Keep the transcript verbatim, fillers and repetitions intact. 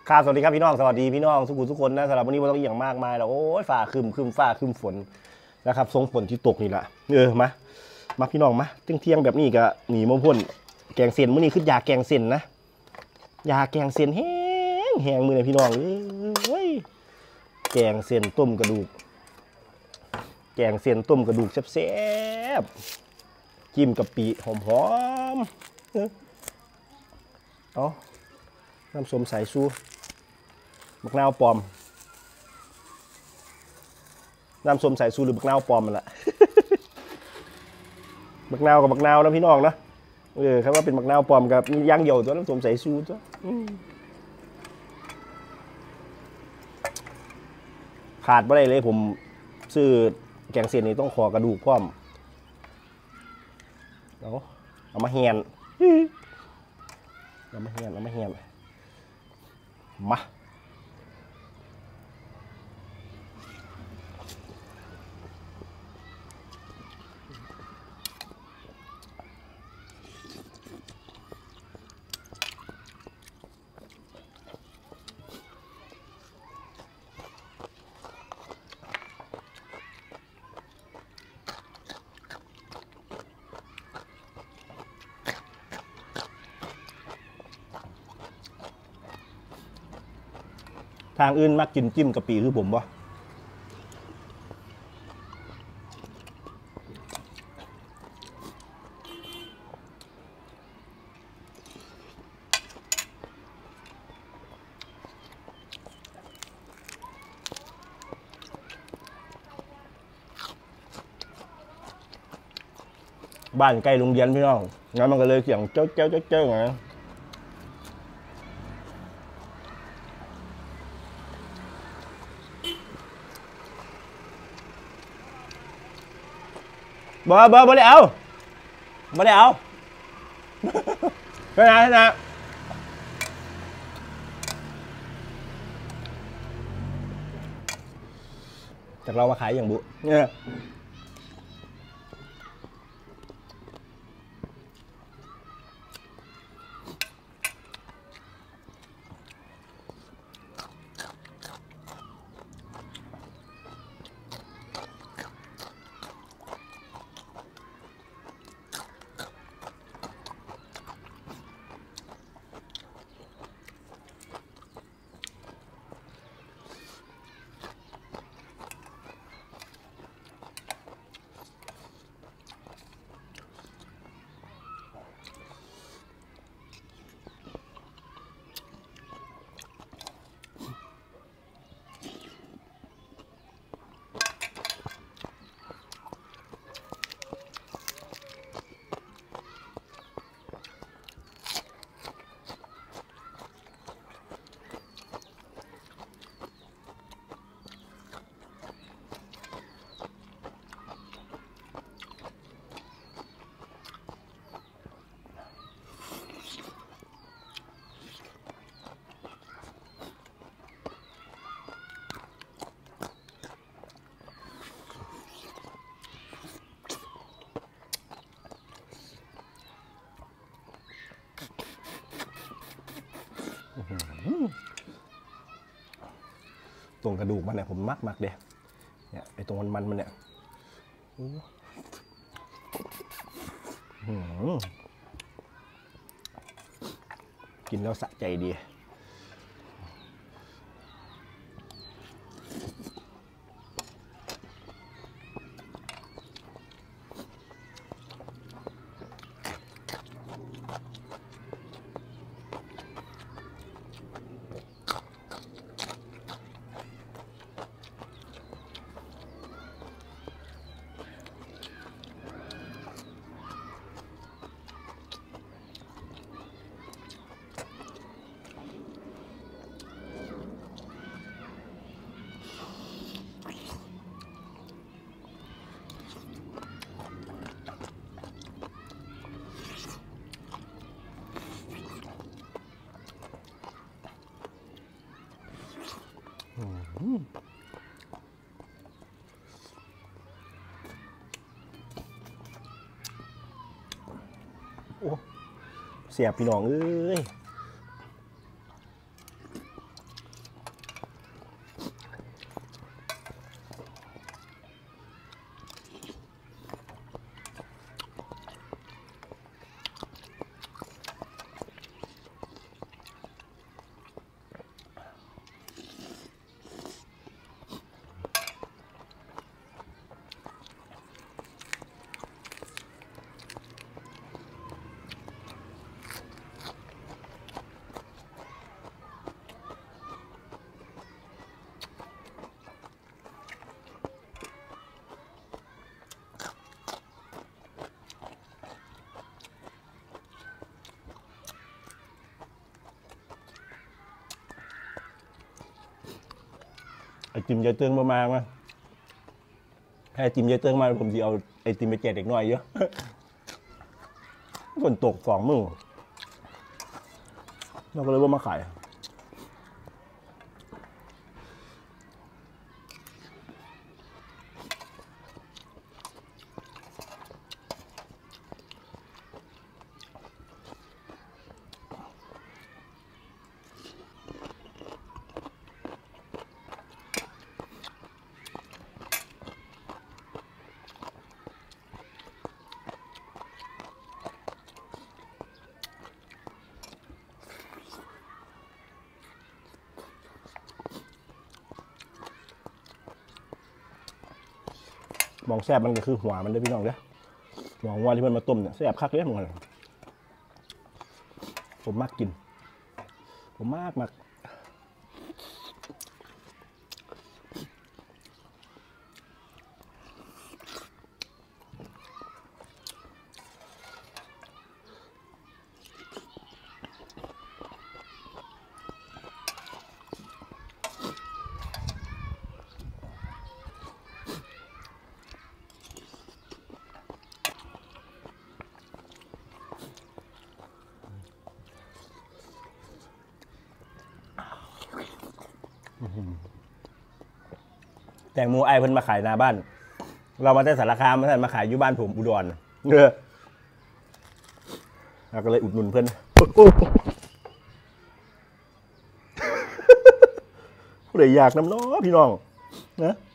ครับสวัสดีครับพี่น้องสวัสดีพี่น้องทุกคนทุกคนนะสำหรับวันนี้ไม่ต้องอย่างมากมายแล้วโอ้ยฝ่าคืมคืมฝ่าคืมฝนนะครับทรงฝนที่ตกนี่แหละเออมามาพี่น้องมาเที่ยงเที่ยงแบบนี้ก็หนีมาพ่นแกงเส้นมื้อนี้คือยาแกงเส้นนะยาแกงเส้นแห้งแห้งมือเลยพี่น้องเอ้ยแกงเส้นต้มกระดูกแกงเส้นต้มกระดูกแซ่บๆจิ้มกะปิหอมๆเอาน้ำส้มสายชูบักนาวปลอมน้ำส้มสายชูหรือบักนาวปลอมมันละ บักนาวกับบักนาวนะพี่น้องนะเออครับว่าเป็นบักนาวปลอมกับย่างเดี่ยวตัวน้ำส้มสายชูตัวขาดไม่ได้เลยผมซื้อแกงเส้นนี่ต้องขอกระดูกพร้อมเอาเอามาเฮียนเอามาเฮียนเอามาเฮียนมาทางอื่นมักกินจิ้มกะปิคือผมบ่บ้านใกล้โรงเรียนพี่น้องงั้นมันก็เลยเสียงเจ้าเจ้าเจ้าเจ้าไงบ่บ่บ่ได้เอาบ่ได้เอาไปไหนนะจากเรามาขายอย่างบุเนี่ยตรงกระดูกมันเนี่ยผมมักมักเด้เนี่ยไอ้ตรงมันมันมันเนี่ยกินแล้วสะใจดีโอ้เสียบพี่น้องเอ้ยไอติมยายเติงมามาไหมให้ไอติมยายเติงมาผมจะเอาไอติมไปแจกเด็กน้อยเยอะฝนตกสองมื้อเราก็เลยว่ามาขายมองแซ่บมันก็คือหัวมันได้พี่น้องเด้อหัวหัวที่มันมาต้มเนี่ยแซ่บคักเลยมันผมมากกินผมมากมากแตงโมไอเพิ่นมาขายหน้าบ้านเรามาได้สารคามมาท่านมาขายอยู่บ้านผมอุดรเออเราก็เลยอุดหนุนเพื่อนผู้ใดอยากน้ำน้อพี่น้องนะ